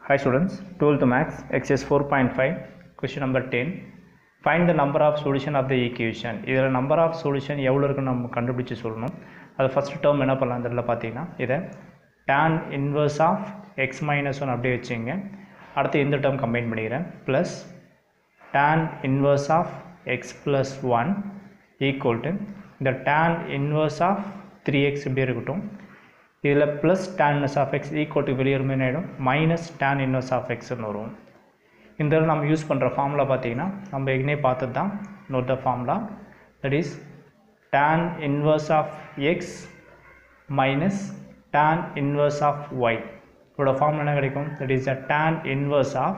Hi students, 12th Max, exercise 4.5, question number 10. Find the number of solution of the equation. இதில் number of solution எவ்வளோ இருக்குன்னு நம்ம கண்டுபிடிச்சு சொல்லணும். அது first term என்ன பண்ணலாம் இதில் பார்த்தீங்கன்னா இதை tan inverse of x minus 1 அப்படியே வச்சுங்க. அடுத்து இந்த term கம்பைன் பண்ணிக்கிறேன் plus tan inverse of x plus 1 equal to இந்த tan inverse of 3x இப்படி இருக்கட்டும். இதில் plus tan inverse of x equal to வெளியே என்ன ஆகிடும் மைனஸ் tan inverse of xன்னு வரும். இந்த நம்ம யூஸ் பண்ணுற ஃபார்முலா பார்த்தீங்கன்னா நம்ம ஏற்கனவே பார்த்தது தான். Note the formula that is tan inverse of x minus tan inverse of y. இதோட ஃபார்முலா என்ன கிடைக்கும்? That is a tan inverse of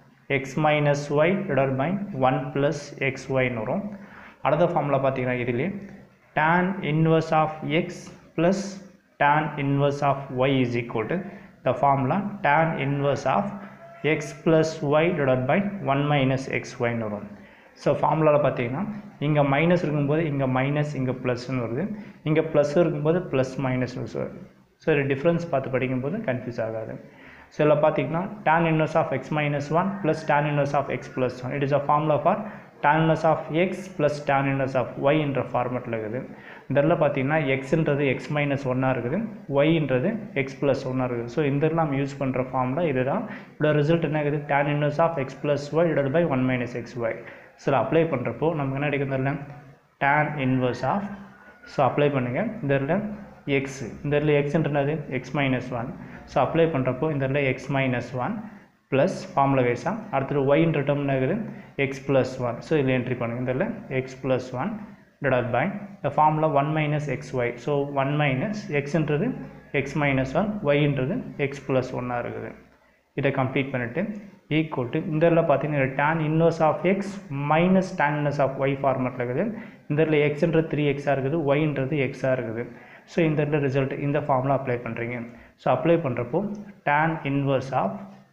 x minus y divided by 1 plus xyன்னு வரும். அடுத்த ஃபார்முலா பார்த்தீங்கன்னா இதிலே tan inverse of x plus tan inverse of y is equal to the formula tan inverse of x plus y divided by 1 minus xy ன்னு வரும். So ஃபார்முலாவில் பார்த்தீங்கன்னா இங்கே மைனஸ் இருக்கும்போது இங்கே மைனஸ் இங்கே ப்ளஸ்ன்னு வருது, இங்கே ப்ளஸ் இருக்கும்போது ப்ளஸ் மைனஸ் வருது. ஸோ இது டிஃப்ரென்ஸ் பார்த்து படிக்கும்போது கன்ஃபியூஸ் ஆகாது. ஸோ இதில் பார்த்தீங்கன்னா tan inverse of x minus 1 plus tan inverse of x plus 1 it is a formula for tan inverse of x plus tan inverse of y என்ற ஃபார்மெட்டில் இருக்குது. இதில் பார்த்தீங்கன்னா எக்ஸ்ன்றது எக்ஸ் மைனஸ் ஒன்னாக இருக்குது, ஒய்ன்றது எக்ஸ் ப்ளஸ் ஒன்னாக இருக்குது. ஸோ இந்த நம்ம யூஸ் பண்ணுற ஃபார்முலா இதுதான். இதோட ரிசல்ட் என்ன இருக்குது? tan inverse of x plus y divided by 1 minus xy. So apply பண்ணுறப்போ நமக்கு என்ன கிடைக்கிறதில்ல tan inverse of, so apply பண்ணுங்கள் இந்த இதில் எக்ஸ், இந்த இதில் எக்ஸ்ன்றது எக்ஸ் மைனஸ் 1. ஸோ அப்ளை பண்ணுறப்போ இந்த இதில் எக்ஸ் மைனஸ் 1 ப்ளஸ் ஃபார்முலா வைஸாக அடுத்தது ஒய்ன்ற டேர்ம் என்ன இருக்குது எக்ஸ் ப்ளஸ் 1. ஸோ இதில் என்ட்ரி பண்ணுங்கள் இந்த இதில் x plus 1 divided by the formula 1 minus xy. so 1 minus x என்றது x minus 1, y என்றது x plus 1 இருக்குது. இதை கம்ப்ளீட் பண்ணிட்டு ஈக்குவல் டு இந்த இதில் பார்த்தீங்கன்னா tan inverse of x minus tan inverse of y ஃபார்மெட்டில் இருக்குது. இந்த இதில் xன்றது 3x இருக்குது, yன்றது x இருக்குது. ஸோ இந்த இதில் ரிசல்ட் இந்த ஃபார்முலா அப்ளை பண்ணுறீங்க. ஸோ அப்ளை பண்ணுறப்போ tan inverse of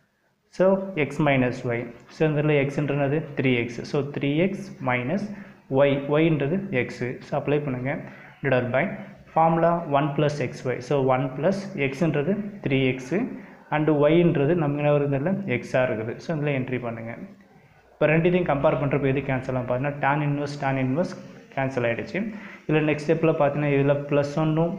so x minus y. So இந்த இதில் xன்றது 3x, ஸோ 3x minus yன்றது x. ஸோ அப்ளை பண்ணுங்கள் divide by formula 1 plus xy. So 1 plus xன்றது 3x அண்டு yன்றது நமக்கு என்ன வருது எக்ஸாக இருக்குது. ஸோ இதில் என்ட்ரி பண்ணுங்கள். இப்போ ரெண்டுத்தையும் கம்பேர் பண்ணுறப்போ எது கேன்சல் ஆகும் பார்த்தீங்கன்னா tan inverse கேன்சல் ஆகிடுச்சு. இதில் நெக்ஸ்ட் ஸ்டெப்பில் பார்த்தீங்கன்னா இதில் ப்ளஸ் ஒன்னும்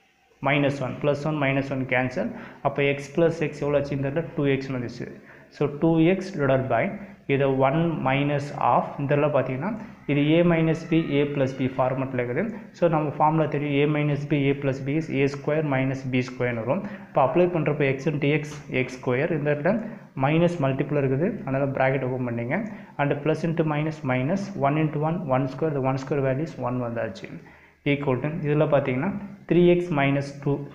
மைனஸ் 1 ப்ளஸ் 1 மைனஸ் 1 கேன்சல். அப்போ எக்ஸ் ப்ளஸ் எக்ஸ் எவ்வளோ ஆச்சு? இந்த 2x வந்துச்சு. ஸோ 2x டிவைட் பை இதை 1 மைனஸ் ஆஃப் இதெல்லாம் பார்த்தீங்கன்னா இது a minus b a plus b ஃபார்மெட்டில் இருக்குது. ஸோ நம்ம ஃபார்முலா தெரியும் a minus b a plus b is a square minus b ஸ்கொயர்னு வரும். இப்போ அப்ளை பண்ணுறப்போ எக்ஸ் இன்ட்டு எக்ஸ் ஸ்கொயர் இந்த இடத்துல மைனஸ் மல்டிபிள் இருக்குது, அதனால் ப்ராக்கெட் ஓப்பன் பண்ணிங்க. And plus into minus minus 1 into 1 square, இந்த 1 ஸ்கொயர் வேல்யூஸ் 1 வந்தாச்சு. ஈக்குவல் டு இதில் பார்த்தீங்கன்னா 3x minus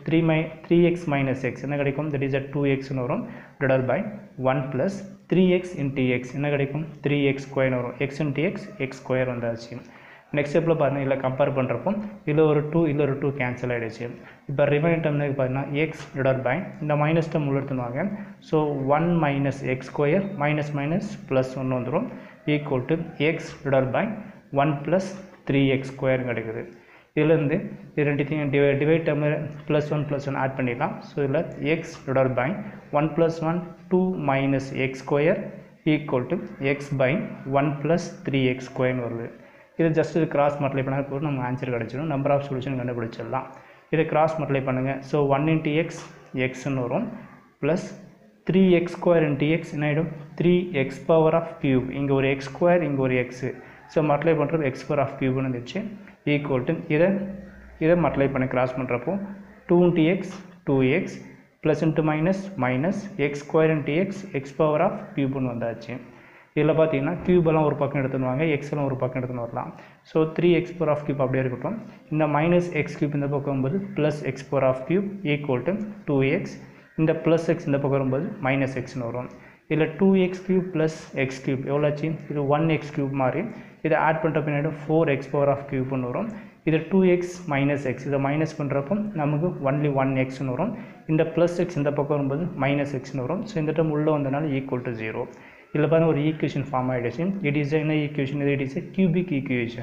3x minus X என்ன கிடைக்கும்? தட் இஸ் 2xன்னு வரும் divide by 1 plus 3x into x என்ன கிடைக்கும்? 3x ஸ்கொயர்னு வரும். எக்ஸ் இன்ட்டு எக்ஸ் ஸ்கொயர் வந்தாச்சு. நெக்ஸ்ட் ஸ்டெப்பில் பார்த்தீங்கன்னா இதில் கம்பேர் பண்ணுறப்போ இதில் ஒரு 2 இதில் ஒரு 2 கேன்சல் ஆகிடுச்சு. இப்போ ரிமைனிங் டேர்ம் பார்த்தீங்கன்னா எக்ஸ் டிவைட் பை இந்த மைனஸ் டேர்ம் உள்ள எடுத்துவாங்க. So 1 minus x square minus minus plus 1 வந்துடும் equal to x divide by 1 plus 3x square கிடைக்குது. இதிலேருந்து இது ரெண்டுத்தையும் டிவைட் டேர்ம் ப்ளஸ் 1 ஆட் பண்ணிடலாம். ஸோ இதில் x divide by 1 + 1 2 minus x square equal to x by 1 plus 3x ஸ்கொயர்னு வருது. இது ஜஸ்ட் இது கிராஸ் மல்டிப்ளை பண்ணால் போது நம்ம ஆன்சர் கிடச்சிடும். நம்பர் ஆஃப் சொல்யூஷன் கண்டுபிடிச்சிடலாம். இதை கிராஸ் மல்டிப்ளை பண்ணுங்கள். ஸோ 1 இன்ட்டு எக்ஸ்ன்னு வரும் plus 3x square into x என்ன ஆகிடும்? 3x power of cube. இங்கே ஒரு எக்ஸ் ஸ்கொயர் இங்கே ஒரு எக்ஸு. ஸோ மல்டிப்ளை பண்ணுறது எக்ஸ் பவர் ஆஃப் கியூப்னு இருந்துச்சு. ஈக்குவல் டு இதை மல்டிப்ளை பண்ணி கிராஸ் பண்ணுறப்போ 2 into x 2x plus into minus x square into x power of கியூப்னு வந்தாச்சு. இதில் பார்த்தீங்கன்னா கியூபெல்லாம் ஒரு பக்கம் எடுத்துன்னு எக்ஸ்லாம் ஒரு பக்கம் எடுத்துன்னு வரலாம். So 3x power of cube அப்படியே இருக்கட்டும். இந்த மைனஸ் எக்ஸ் கியூப் இந்த பக்கம் வரும்போது plus x power of cube equal to 2x. இந்த ப்ளஸ் எக்ஸ் இந்த பக்கம் வரும்போது மைனஸ் எக்ஸ்னு வரும். இதில் 2x cube plus X cube எவ்வளோ ஆச்சு? இது 1x கியூப் மாதிரி. இதை ஆட் பண்ணுற பின்னாடி 4x பவர் ஆஃப் கியூப்னு வரும். இது 2x மைனஸ் எக்ஸ், இதை மைனஸ் பண்ணுறப்போ நமக்கு ஒன்லி 1xன்னு வரும். இந்த ப்ளஸ் எக்ஸ் இந்த பக்கம் வரும்போது மைனஸ் எக்ஸ்னு வரும். ஸோ இந்த டைம் உள்ளே வந்தனால ஈக்குவல் டு 0. இதில் பாருங்கள் ஒரு ஈக்குவேஷன் ஃபார்ம் ஆகிடுச்சு. இட் இஸ் என்ன ஈக்குவேஷன்? இது it is a cubic equation.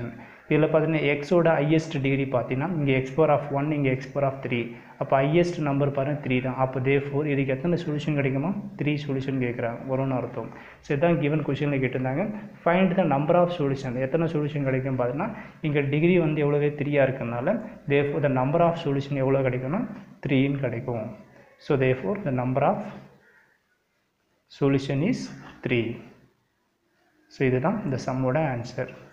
இதில் பார்த்தீங்கன்னா எக்ஸோட ஹையஸ்ட் டிகிரி பார்த்தீங்கன்னா இங்கே எக்ஸ் பவர் ஆஃப் 1 இங்கே எக்ஸ் பவர் ஆஃப் 3 அப்போ ஹையஸ்ட் நம்பர் பாருங்கள் 3 தான். அப்போ தேர்ஃபோர் இதுக்கு எத்தனை சொல்யூஷன் கிடைக்குமா 3 சொல்யூஷன் கேட்குறாங்க வரும்னு அர்த்தம். ஸோ இதுதான் கிவன் கொஷனில் கேட்டிருந்தாங்க. Find the number of solution எத்தனை சொல்யூஷன் கிடைக்கும் பார்த்தீங்கன்னா இங்கே டிகிரி வந்து எவ்வளோவே 3 இருக்கிறதுனால therefore the number of solution எவ்வளோ கிடைக்கும்னா 3ன்னு கிடைக்கும். So therefore the number of solution is 3. So இதுதான் இந்த சம்மோட ஆன்சர்.